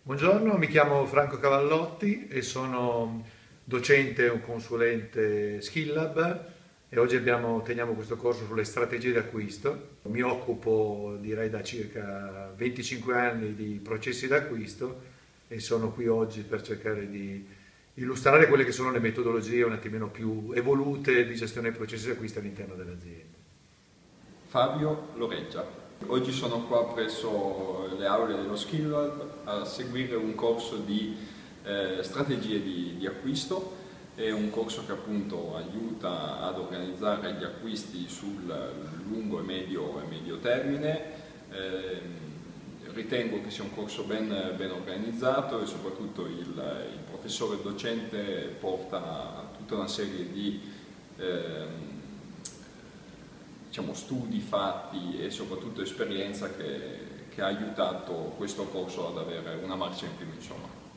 Buongiorno, mi chiamo Franco Cavallotti e sono docente e un consulente SkillLab e oggi teniamo questo corso sulle strategie di acquisto. Mi occupo, direi, da circa 25 anni di processi d'acquisto e sono qui oggi per cercare di illustrare quelle che sono le metodologie un attimino più evolute di gestione dei processi di acquisto all'interno dell'azienda. Fabio Loreggia. Oggi sono qua presso le aule dello Skill Lab a seguire un corso di strategie di acquisto. È un corso che appunto aiuta ad organizzare gli acquisti sul lungo e medio termine. Ritengo che sia un corso ben organizzato e soprattutto il professore docente porta tutta una serie di diciamo, studi fatti e soprattutto esperienza che ha aiutato questo corso ad avere una marcia in più, insomma.